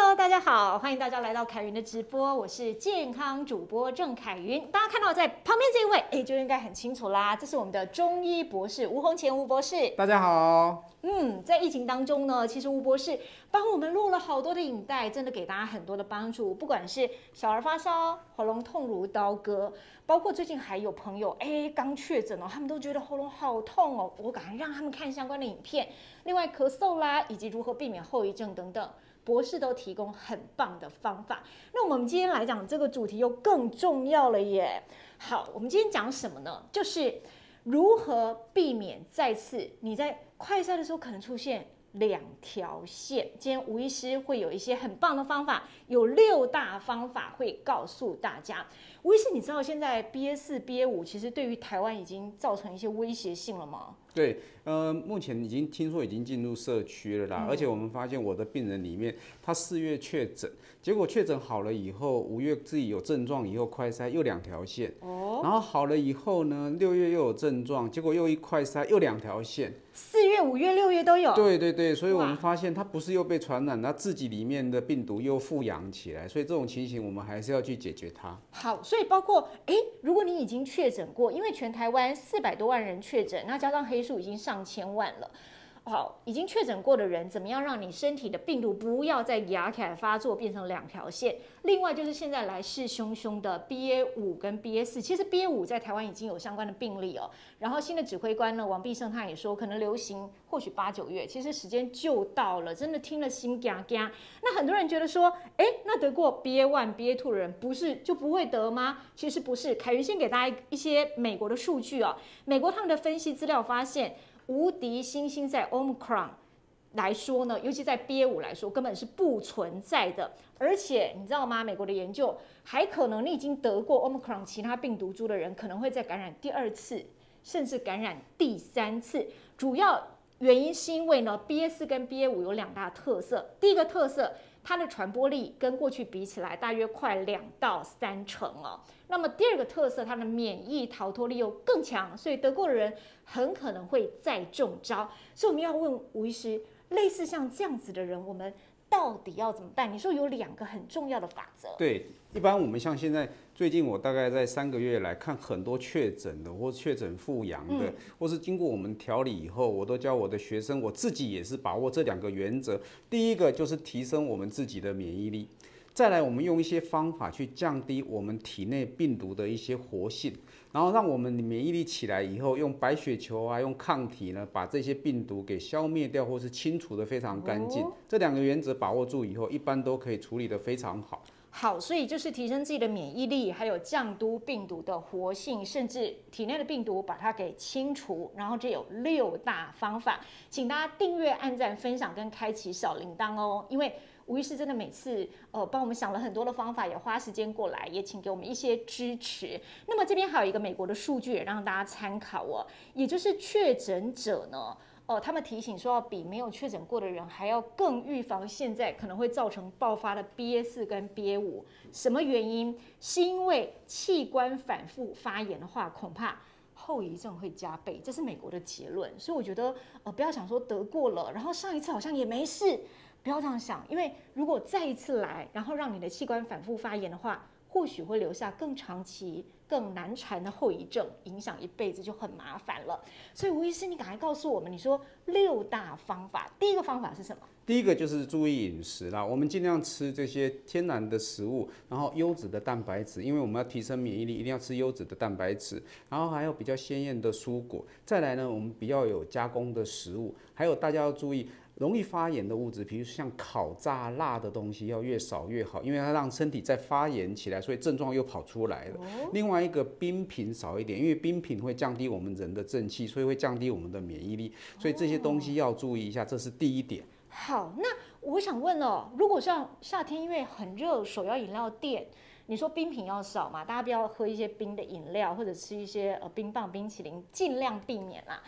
Hello， 大家好，欢迎大家来到凯云的直播，我是健康主播郑凯云。大家看到在旁边这一位，就应该很清楚啦，这是我们的中医博士吴宏前吴博士。 大家好。 在疫情当中呢，其实吴博士帮我们录了好多的影带，真的给大家很多的帮助。不管是小儿发烧、喉咙痛如刀割，包括最近还有朋友刚确诊哦，他们都觉得喉咙好痛哦，我赶快让他们看相关的影片。另外咳嗽啦，以及如何避免后遗症等等。博士都提供很棒的方法。那我们今天来讲这个主题又更重要了耶。好，我们今天讲什么呢？就是如何避免再次你在快筛的时候可能出现两条线。今天吴医师会有一些很棒的方法，有6大方法会告诉大家。吴医师，你知道现在 BA4、BA5 其实对于台湾已经造成一些威胁性了吗？ 对，目前已经听说已经进入社区了啦，而且我们发现我的病人里面，他4月确诊，结果确诊好了以后，5月自己有症状以后快筛又2条线，然后好了以后呢，6月又有症状，结果又一快筛又2条线 ，4月、5月、6月都有。 对对对，所以我们发现他不是又被传染，他自己里面的病毒又复阳起来，所以这种情形我们还是要去解决它。 好，所以包括如果你已经确诊过，因为全台湾400多万人确诊，那加上黑数已经上千万了。好，已经确诊过的人，怎么样让你身体的病毒不要再压起来发作，变成2条线？另外就是现在来势汹汹的 BA5 跟 BA4，其实 BA5 在台湾已经有相关的病例哦。然后新的指挥官呢，王必胜他也说，可能流行或许8、9月，其实时间就到了，真的听了心嘎嘎。那很多人觉得说，那得过 BA1、BA2 的人不是就不会得吗？其实不是。凯云先给大家一些美国的数据哦，美国他们的分析资料发现。无敌星星在 Omicron 来说呢，尤其在 BA5 来说，根本是不存在的。而且你知道吗？美国的研究还可能你已经得过 Omicron 其他病毒株的人，可能会再感染第2次，甚至感染第3次。主要原因是因为呢 ，BA4 跟 BA5 有2大特色。第一个特色，它的传播力跟过去比起来，大约快2到3成哦。那么第二个特色，它的免疫逃脱力又更强，所以得过的人很可能会再中招。所以我们要问吴医师，类似像这样子的人，我们到底要怎么办？你说有2个很重要的法则。 对，一般我们像现在最近我大概在3个月来看很多确诊的或确诊复阳的，或是经过我们调理以后，我都教我的学生，我自己也是把握这2个原则。第一个就是提升我们自己的免疫力。再来，我们用一些方法去降低我们体内病毒的一些活性，然后让我们的免疫力起来以后，用白血球啊，用抗体呢，把这些病毒给消灭掉，或是清除的非常干净。这2个原则把握住以后，一般都可以处理得非常好。 好，所以就是提升自己的免疫力，还有降低病毒的活性，甚至体内的病毒把它给清除。然后这有6大方法，请大家订阅、按赞、分享跟开启小铃铛哦，因为。吴医师真的每次帮我们想了很多的方法，也花时间过来，也请给我们一些支持。那么这边还有一个美国的数据也让大家参考哦，也就是确诊者呢，他们提醒说要比没有确诊过的人还要更预防现在可能会造成爆发的 BA4 跟 BA5。什么原因？是因为器官反复发炎的话，恐怕后遗症会加倍，这是美国的结论。所以我觉得不要想说得过了，然后上一次好像也没事。不要这样想，因为如果再一次来，然后让你的器官反复发炎的话，或许会留下更长期、更难缠的后遗症，影响一辈子就很麻烦了。所以吴医师，你赶快告诉我们，你说6大方法，第一个方法是什么？ 第一个就是注意饮食啦，我们尽量吃这些天然的食物，然后优质的蛋白质，因为我们要提升免疫力，一定要吃优质的蛋白质，然后还有比较鲜艳的蔬果。再来呢，我们比较有加工的食物，还有大家要注意。容易发炎的物质，比如像烤炸辣的东西，要越少越好，因为它让身体再发炎起来，所以症状又跑出来了。另外一个冰品少一点，因为冰品会降低我们人的正气，所以会降低我们的免疫力，所以这些东西要注意一下，这是第一点。 好，那我想问哦，如果像夏天因为很热，手摇饮料店，你说冰品要少嘛，大家不要喝一些冰的饮料，或者吃一些冰棒、冰淇淋，尽量避免啦。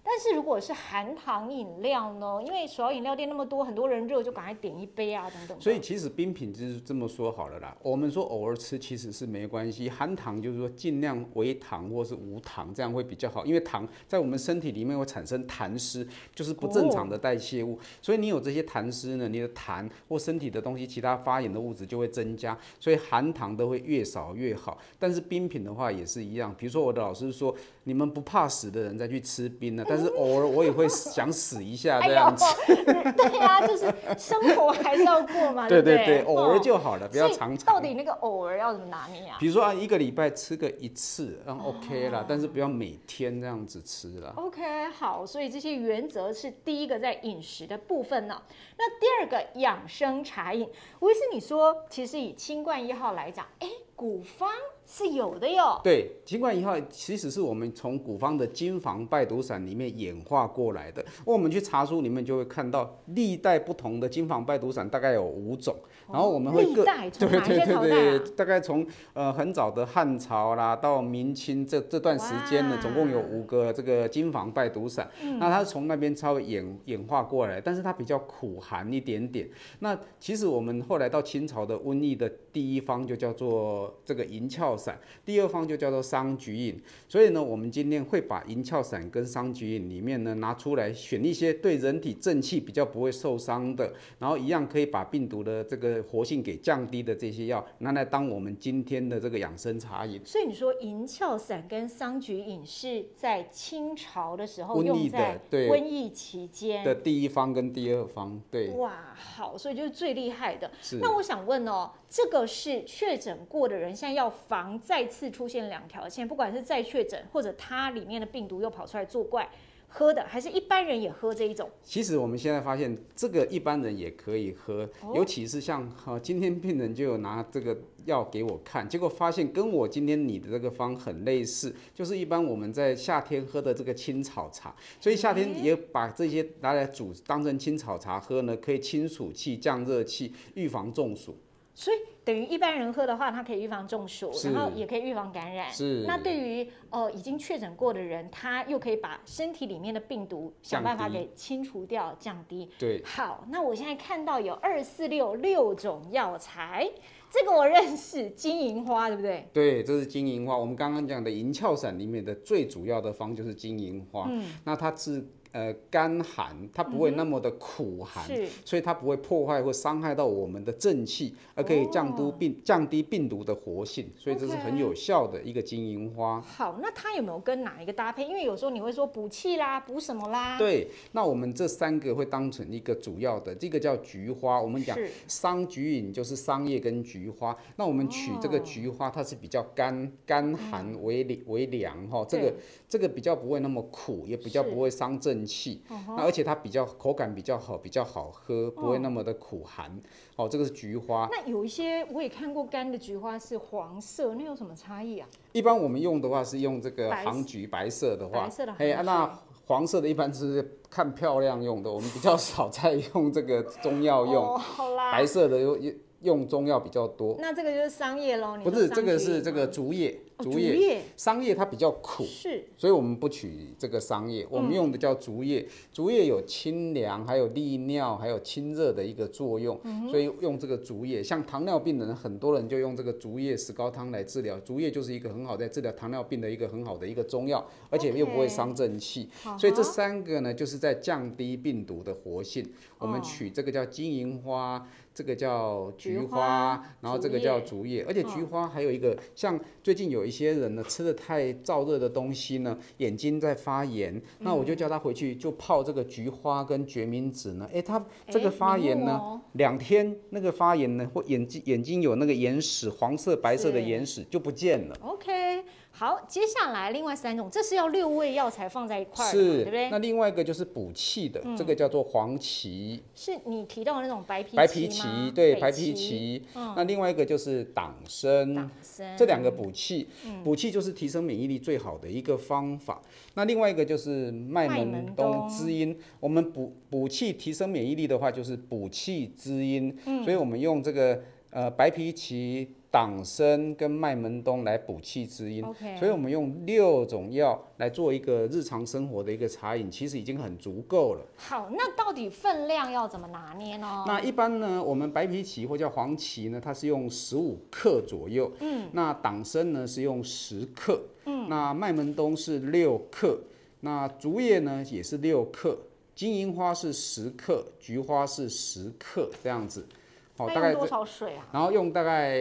但是如果是含糖饮料呢？因为手摇饮料店那么多，很多人热就赶快点一杯啊，等等的。 所以其实冰品就是这么说好了啦。我们说偶尔吃其实是没关系，含糖就是说尽量微糖或是无糖，这样会比较好。因为糖在我们身体里面会产生痰湿，就是不正常的代谢物。所以你有这些痰湿呢，你的痰或身体的东西，其他发炎的物质就会增加。所以含糖都会越少越好。但是冰品的话也是一样，比如说我的老师说，你们不怕死的人再去吃冰呢，但是偶尔我也会想死一下这样子。 对啊，就是生活还是要过嘛， 对不对？ 对，偶尔就好了，不要常常。 到底那个偶尔要怎么拿捏啊？ 比如说啊，一个礼拜吃个一次，OK 啦，但是不要每天这样子吃啦。 OK， 好，所以这些原则是第一个在饮食的部分呢。那第二个养生茶饮，吴医师你说，其实以清冠一号来讲，古方是有的哟。 对，清冠一号其实是我们从古方的金防败毒散里面演化过来的。我们去查书里面就会看到，历代不同的金防败毒散大概有5种，然后我们会历代从哪些朝代啊？ 大概从很早的汉朝啦到明清这段时间呢，总共有5个这个金防败毒散。那它是从那边稍微演化过来，但是它比较苦寒一点点。那其实我们后来到清朝的瘟疫的第一方就叫做这个银翘散，第二方就叫做桑菊饮。所以呢，我们今天会把银翘散跟桑菊饮里面呢拿出来，选一些对人体正气比较不会受伤的，然后一样可以把病毒的这个活性给降低的这些药，拿来当我们今天的这个养生茶饮。 所以你说银翘散跟桑菊饮是在清朝的时候用在瘟疫期间的第一方跟第二方，对。 哇，好，所以就是最厉害的。 是。 那我想问哦，这个是确诊过的人，现在要防再次出现2条线，不管是再确诊，或者它里面的病毒又跑出来作怪，喝的，还是一般人也喝这一种？ 其实我们现在发现，这个一般人也可以喝，尤其是像今天病人就有拿这个药给我看，结果发现跟我今天你的这个方很类似，就是一般我们在夏天喝的这个青草茶，所以夏天也把这些拿来煮当成青草茶喝呢，可以清暑气、降热气、预防中暑。 所以等于一般人喝的话，它可以预防中暑，然后也可以预防感染。 是。 那对于已经确诊过的人，他又可以把身体里面的病毒想办法给清除掉、降低。 对。 好，那我现在看到有2466种药材，这个我认识，金银花，对不对？ 对，这是金银花。我们刚刚讲的银翘散里面的最主要的方就是金银花。那它是甘寒，它不会那么的苦寒，所以它不会破坏或伤害到我们的正气，而可以降低病毒的活性，所以这是很有效的一个金银花。 好，那它有没有跟哪一个搭配？因为有时候你会说补气啦，补什么啦？ 对，那我们这3个会当成一个主要的，这个叫菊花。我们讲桑菊饮就是桑叶跟菊花，那我们取这个菊花，它是比较甘寒为凉哈，这个比较不会那么苦，也比较不会伤正气，那而且它比较口感比较好，比较好喝，不会那么的苦寒。这个是菊花。 那有一些我也看过干的菊花是黄色，那有什么差异啊？ 一般我们用的话是用这个杭菊，白色的话，那黄色的一般是看漂亮用的，我们比较少在用这个中药用。 好啦， 白色的用中药比较多。 那这个就是桑叶喽？ 不是，这个是这个竹叶。竹叶，桑叶它比较苦，所以我们不取这个桑叶，我们用的叫竹叶。竹叶有清凉，还有利尿，还有清热的一个作用，所以用这个竹叶。像糖尿病人，很多人就用这个竹叶石膏汤来治疗。竹叶就是一个很好在治疗糖尿病的一个很好的一个中药，而且又不会伤正气。所以这3个呢，就是在降低病毒的活性。我们取这个叫金银花，这个叫菊花，然后这个叫竹叶。而且菊花还有一个，像最近有一些人呢吃的太燥热的东西呢，眼睛在发炎，那我就叫他回去就泡这个菊花跟决明子呢，他这个发炎呢，2天那个发炎呢，或眼睛有那个眼屎，黄色白色的眼屎就不见了。 OK。好，接下来另外3种，这是要6味药材放在一块， 对不对？ 那另外一个就是补气的，这个叫做黄芪， 是你提到的那种白皮芪，对，白皮芪。那另外一个就是党参，这2个补气，补气就是提升免疫力最好的一个方法。那另外一个就是麦门冬滋阴，我们补气提升免疫力的话，就是补气滋阴，所以我们用这个白皮芪、党参跟麦门冬来补气滋阴。 OK， 所以我们用6种药来做一个日常生活的一个茶饮，其实已经很足够了。 好，那到底分量要怎么拿捏呢？ 那一般呢，我们白皮芪或叫黄芪呢，它是用15克左右。那党参呢是用10克。那麦门冬是6克。那竹叶呢也是6克。金银花是10克，菊花是10克，这样子。好，大概多少水啊？ 然后用大概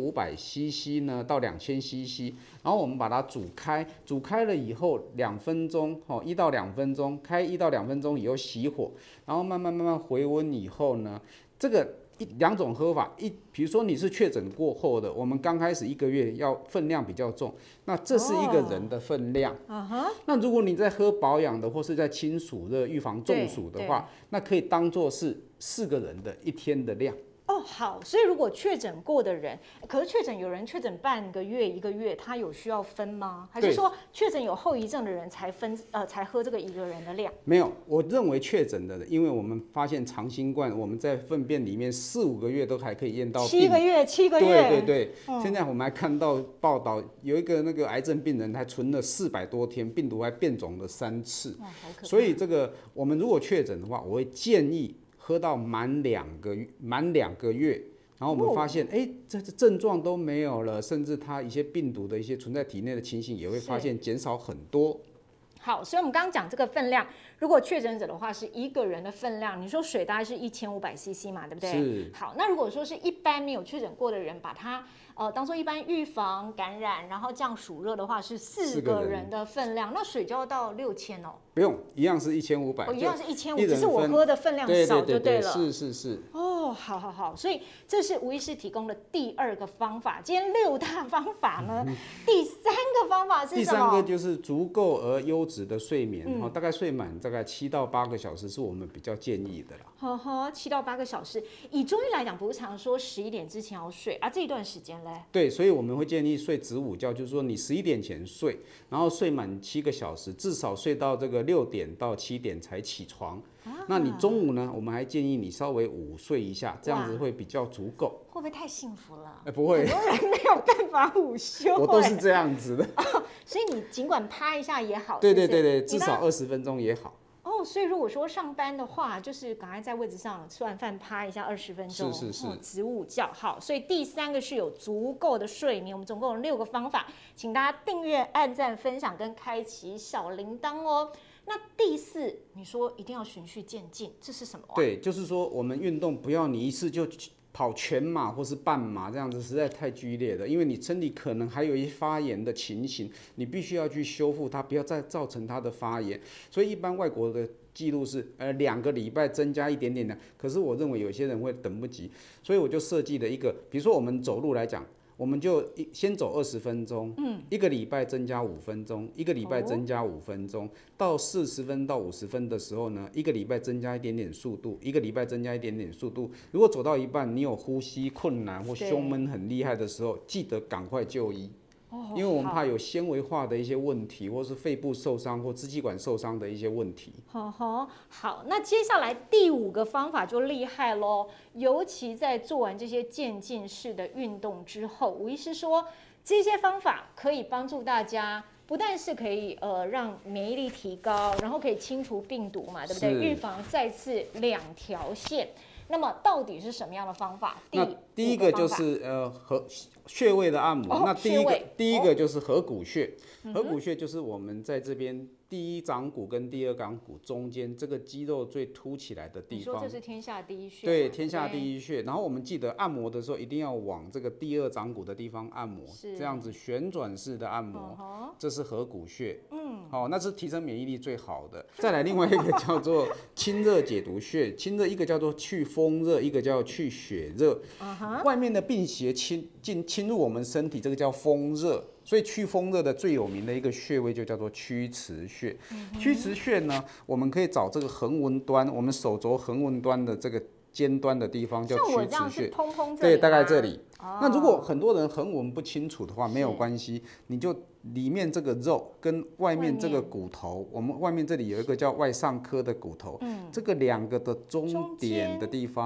1500cc 呢到2000cc，然后我们把它煮开，煮开了以后2分钟，1到2分钟，开1到2分钟以后熄火，然后慢慢回温以后呢，这个2种喝法，比如说你是确诊过后的，我们刚开始1个月要分量比较重，那这是一个人的分量。那如果你在喝保养的或是在清暑热预防中暑的话，那可以当做是4个人的1天的量。 好，所以如果确诊过的人，可是有人确诊半个月、1个月，他有需要分吗？还是说确诊有后遗症的人才才喝这个1个人的量？ 没有，我认为确诊的人，因为我们发现长新冠，我们在粪便里面4、5个月都还可以验到 7个月。 对，现在我们还看到报道，有一个那个癌症病人还存了400多天，病毒还变种了3次。所以这个我们如果确诊的话，我会建议喝到满2个月，然后我们发现，这症状都没有了，甚至它一些病毒的一些存在体内的情形，也会发现减少很多。 好，所以我们刚刚讲这个分量，如果确诊者的话是1个人的分量，你说水大概是1500cc 嘛，对不对？ 是。 好，那如果说是一般没有确诊过的人，把它当做一般预防感染，然后降暑热的话是4个人的分量，那水就要到6000哦。 不用，一样是1500。 一样是1500，只是我喝的分量少就对了。 是。 好，所以这是吴医师提供的第2个方法。今天6大方法呢，第3个方法是什么？ 第3个就是足够而优质的睡眠，大概睡满大概7到8个小时是我们比较建议的啦。 7到8个小时，以中医来讲，不是常说11点之前要睡啊？这一段时间嘞？ 对，所以我们会建议睡子午觉，就是说你11点前睡，然后睡满7个小时，至少睡到这个6点到7点才起床。那你中午呢？我们还建议你稍微午睡一下，这样子会比较足够。 会不会太幸福了？ 不会， 很多人没有办法午休。 我都是这样子的。 所以你尽管趴一下也好。 对，至少20分钟也好。 所以如果说上班的话，就是赶快在位置上吃完饭趴一下20分钟， 是子午觉。好，所以第3个是有足够的睡眠。我们总共有6个方法，请大家订阅、按赞、分享跟开启小铃铛哦。那第4，你说一定要循序渐进，这是什么？ 对，就是说我们运动不要你一次就跑全马或是半马，这样子实在太剧烈了，因为你身体可能还有一些发炎的情形，你必须要去修复它，不要再造成它的发炎。所以一般外国的记录是2个礼拜增加一点点的，可是我认为有些人会等不及，所以我就设计了一个，比如说我们走路来讲。我们就先走20分钟，1个礼拜增加5分钟，1个礼拜增加5分钟，到40分到50分的时候呢，1个礼拜增加一点点速度，1个礼拜增加一点点速度。如果走到一半你有呼吸困难或胸闷很厉害的时候，记得赶快就医。因为我们怕有纤维化的一些问题，或是肺部受伤或支气管受伤的一些问题。 好，那接下来第5个方法就厉害咯，尤其在做完这些渐进式的运动之后，吴医师说这些方法可以帮助大家，不但是可以让免疫力提高，然后可以清除病毒嘛，对不对？预防再次2条线。那么到底是什么样的方法？ 第一个就是穴位的按摩。那第一个就是合谷穴。合谷穴就是我们在这边第1掌骨跟第2掌骨中间这个肌肉最凸起来的地方。 你说这是天下第一穴？ 对，天下第一穴。然后我们记得按摩的时候一定要往这个第2掌骨的地方按摩，这样子旋转式的按摩，这是合谷穴。那是提升免疫力最好的。再来另外一个叫做清热解毒穴，清热一个叫做去风热，一个叫去血热。外面的病邪侵入我们身体，这个叫风热。所以祛风热的最有名的一个穴位就叫做曲池穴。曲池穴呢，我们可以找这个横纹端，我们手肘横纹端的这个尖端的地方叫曲池穴。对，大概这里。那如果很多人横纹不清楚的话，没有关系，你就里面这个肉跟外面这个骨头，我们外面这里有一个叫外上髁的骨头，这个2个的中点的地方。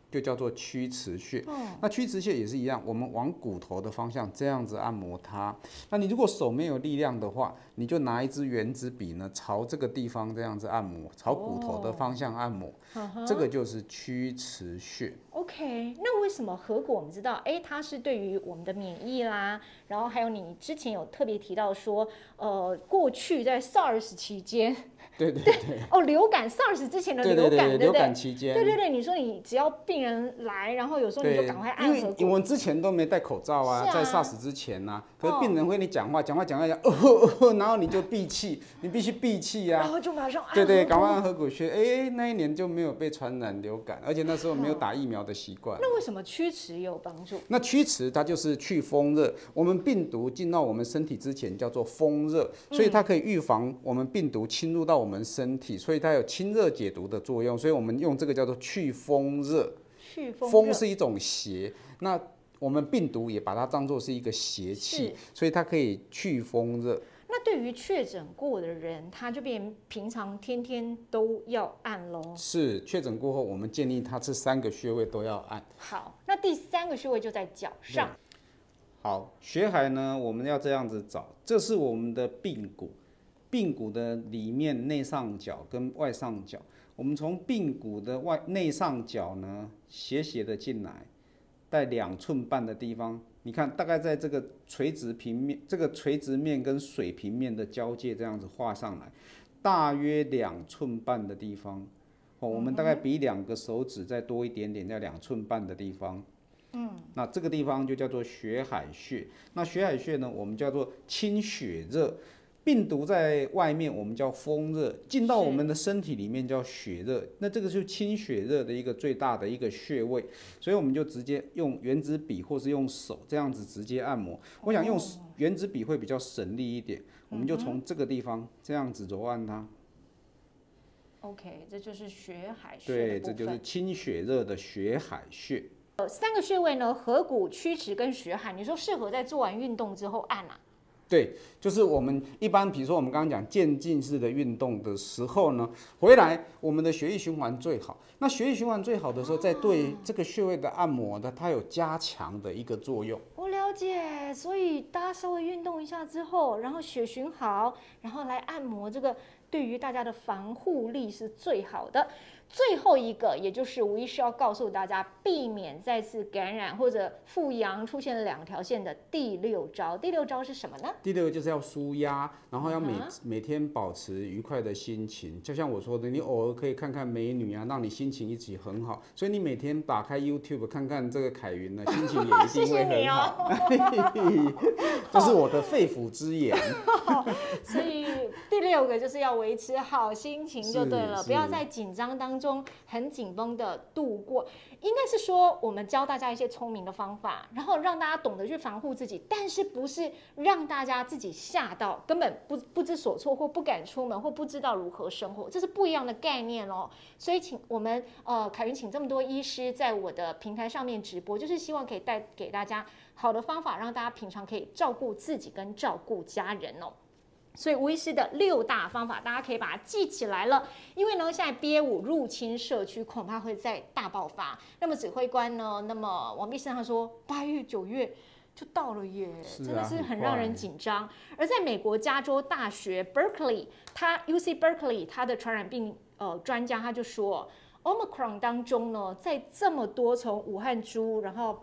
就叫做曲池穴。那曲池穴也是一样，我们往骨头的方向这样子按摩它。那你如果手没有力量的话，你就拿一支原子笔呢，朝这个地方这样子按摩，朝骨头的方向按摩，这个就是曲池穴。 OK，那为什么合谷我们知道，它是对于我们的免疫啦，然后还有你之前有特别提到说，过去在 SARS 期间， 对， 流感 SARS 之前的流感，对不对？ 流感期间， 对，你说你只要病人来，然后有时候你就赶快按合谷， 因为我们之前都没戴口罩啊，在 SARS 之前啊，可是病人会你讲话，然后你就闭气，你必须闭气啊， 然后就马上按， 对，赶快按合谷穴，那一年就没有被传染流感，而且那时候没有打疫苗的习惯。 那为什么曲池也有帮助？ 那曲池它就是去风热，我们病毒进到我们身体之前叫做风热，所以它可以预防我们病毒侵入到我们身体，所以它有清热解毒的作用，所以我们用这个叫做去风热。风是一种邪，那我们病毒也把它当作是一个邪气，所以它可以去风热。 那对于确诊过的人，他就变平常天天都要按咯。 是，确诊过后，我们建议他这3个穴位都要按。 好，那第3个穴位就在脚上。 好，血海呢，我们要这样子找，这是我们的髌骨，髌骨的里面内上角跟外上角，我们从髌骨的内上角呢，斜的进来，在2寸半的地方。你看，大概在这个垂直平面、这个垂直面跟水平面的交界这样子画上来，大约2寸半的地方，我们大概比2个手指再多一点点，在2寸半的地方。那这个地方就叫做血海穴。那血海穴呢，我们叫做清血热。病毒在外面我们叫风热，进到我们的身体里面叫血热，那这个就是清血热的一个最大的一个穴位，所以我们就直接用原子笔或是用手这样子直接按摩。我想用原子笔会比较省力一点，我们就从这个地方这样子揉按它。 OK， 这就是血海穴。 对，这就是清血热的血海穴。 3个穴位呢，合谷、曲池跟血海，你说适合在做完运动之后按啊？ 对，就是我们一般，比如说我们刚刚讲渐进式的运动的时候呢，回来我们的血液循环最好。那血液循环最好的时候，在对这个穴位的按摩呢，它有加强的一个作用。 我了解，所以大家稍微运动一下之后，然后血循好，然后来按摩这个，对于大家的防护力是最好的。最后一个，也就是吴医师要告诉大家，避免再次感染或者复阳出现了2条线的第6招。第6招是什么呢？ 第6个就是要舒压，然后要每天保持愉快的心情。就像我说的，你偶尔可以看看美女啊，让你心情一起很好。所以你每天打开 YouTube 看看这个凯云呢，心情也一定会很好。这是我的肺腑之言。 所以第6个就是要维持好心情就对了，不要在紧张当中很紧绷的度过。应该是说，我们教大家一些聪明的方法，然后让大家懂得去防护自己，但是不是让大家自己吓到，根本不知所措，或不敢出门，或不知道如何生活，这是不一样的概念哦。所以请我们凯云请这么多医师在我的平台上面直播，就是希望可以带给大家好的方法，让大家平常可以照顾自己跟照顾家人哦。所以吴医师的6大方法，大家可以把它记起来了。因为呢，现在 BA.5 入侵社区，恐怕会再大爆发。那么指挥官呢？那么王必胜他说，8月9月就到了耶，真的是很让人紧张。而在美国加州大学 Berkeley， UC Berkeley 他的传染病专家他就说。Omicron 当中呢，在这么多从武汉株，然后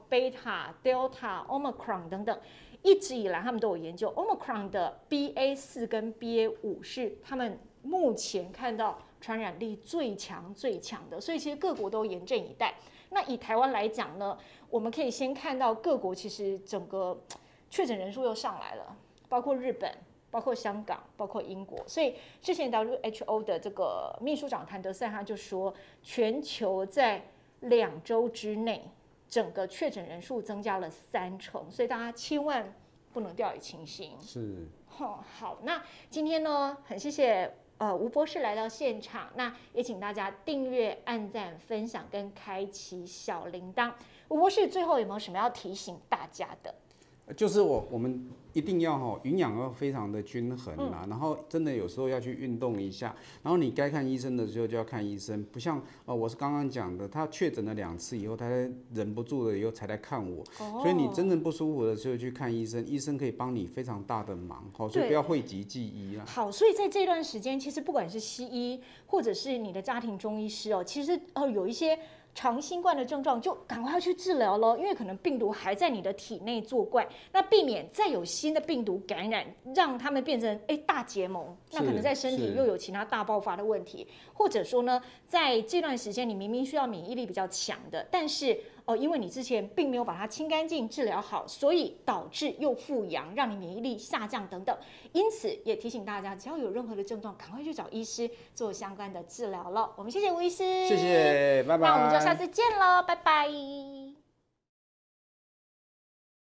Beta、Delta、Omicron 等等，一直以来他们都有研究 Omicron 的 BA.4 跟 BA.5是他们目前看到传染力最强的，所以其实各国都严阵以待。那以台湾来讲呢，我们可以先看到各国其实整个确诊人数又上来了，包括日本。包括香港，包括英国，所以之前 WHO 的这个秘书长谭德赛他就说，全球在2周之内，整个确诊人数增加了30%，所以大家千万不能掉以轻心。 是， 好，那今天呢，很谢谢吴博士来到现场，那也请大家订阅、按赞、分享跟开启小铃铛。吴博士最后有没有什么要提醒大家的？ 就是我们一定要营养要非常的均衡啦，然后真的有时候要去运动一下，然后你该看医生的时候就要看医生，不像我是刚刚讲的，他确诊了2次以后，他忍不住了以后才来看我，所以你真正不舒服的时候去看医生，医生可以帮你非常大的忙，所以不要讳疾忌医啦。 好，所以在这段时间，其实不管是西医或者是你的家庭中医师其实有一些长新冠的症状，就赶快要去治疗咯，因为可能病毒还在你的体内作怪，那避免再有新的病毒感染，让他们变成大结盟，那可能在身体又有其他大爆发的问题，或者说呢，在这段时间你明明需要免疫力比较强的，但是因为你之前并没有把它清干净、治疗好，所以导致又复阳，让你免疫力下降等等。因此也提醒大家，只要有任何的症状，赶快去找医师做相关的治疗了。我们谢谢吴医师， 谢谢，拜拜。 那我们就下次见了，拜拜。